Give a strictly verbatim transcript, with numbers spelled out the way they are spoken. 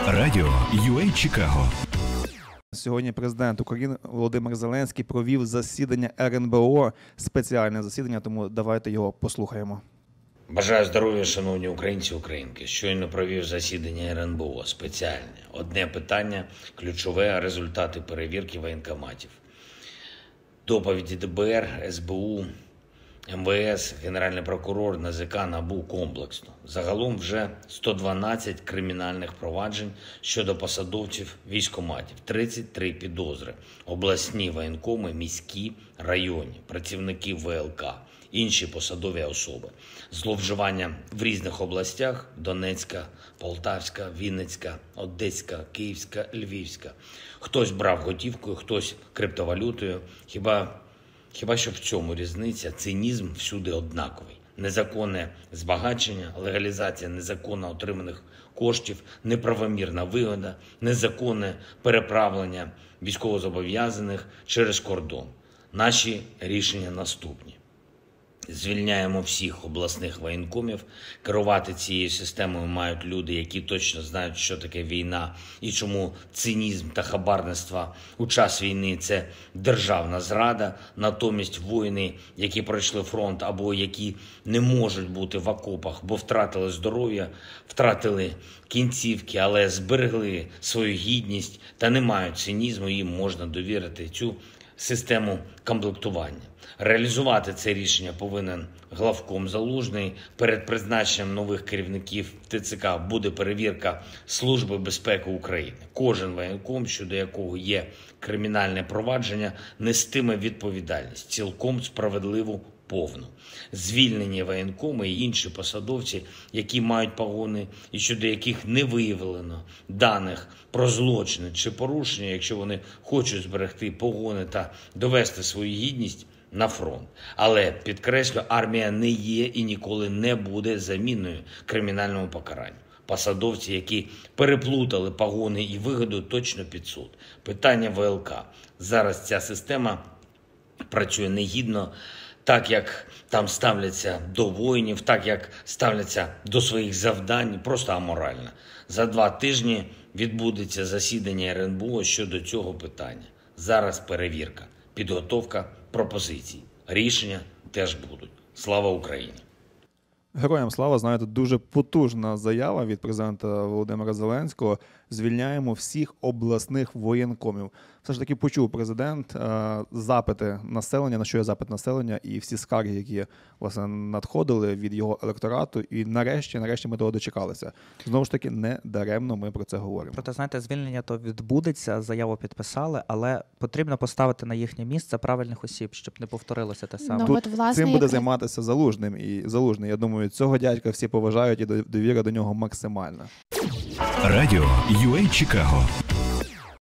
Радіо ю ей Чикаго. Сьогодні президент України Володимир Зеленський провів засідання ер ен бе о, спеціальне засідання, тому давайте його послухаємо. Бажаю здоров'я, шановні українці і українки. Щойно провів засідання ер ен бе о спеціальне. Одне питання, ключове – результати перевірки воєнкоматів. Доповіді де бе ер, ес бе у, ем ве ес, Генеральний прокурор, ен зе ка, НАБУ комплексно. Загалом вже сто дванадцять кримінальних проваджень щодо посадовців військкоматів, тридцять три підозри, обласні воєнкоми, міські, районні, працівники ве el ка, інші посадові особи. Зловживання в різних областях – Донецька, Полтавська, Вінницька, Одеська, Київська, Львівська. Хтось брав готівкою, хтось криптовалютою. Хіба, хіба що в цьому різниця? Цинізм всюди однаковий. Незаконне збагачення, легалізація незаконно отриманих коштів, неправомірна вигода, незаконне переправлення військовозобов'язаних через кордон. Наші рішення наступні. Звільняємо всіх обласних воєнкомів. Керувати цією системою мають люди, які точно знають, що таке війна і чому цинізм та хабарництво у час війни – це державна зрада. Натомість воїни, які пройшли фронт або які не можуть бути в окопах, бо втратили здоров'я, втратили кінцівки, але зберегли свою гідність та не мають цинізму, їм можна довірити цю систему комплектування. Реалізувати це рішення повинен главком Залужний. Перед призначенням нових керівників те це ка буде перевірка Служби безпеки України. Кожен воєнком, щодо якого є кримінальне провадження, нестиме відповідальність, цілком справедливу, повну. Звільнені воєнкоми і інші посадовці, які мають погони і щодо яких не виявлено даних про злочини чи порушення, якщо вони хочуть зберегти погони та довести свою гідність на фронт. Але, підкреслю, армія не є і ніколи не буде заміною кримінальному покаранню. Посадовці, які переплутали погони і вигоду, точно під суд. Питання ве el ка. Зараз ця система працює негідно, так як там ставляться до воїнів, так як ставляться до своїх завдань, просто аморально. За два тижні відбудеться засідання ер ен бе о щодо цього питання. Зараз перевірка, підготовка пропозицій. Рішення теж будуть. Слава Україні! Героям слава, знаєте, дуже потужна заява від президента Володимира Зеленського. Звільняємо всіх обласних воєнкомів. Все ж таки почув президент е, запити населення, на що є запит населення, і всі скарги, які, власне, надходили від його електорату. І нарешті, нарешті ми того дочекалися. Знову ж таки, не даремно ми про це говоримо. Проте, знаєте, звільнення то відбудеться, заяву підписали, але потрібно поставити на їхнє місце правильних осіб, щоб не повторилося те саме. Ну, Тут от, власне, цим буде як... займатися Залужним. І Залужний, я думаю, цього дядька всі поважають і довіра до нього максимальна. Радіо ю ей Чикаго.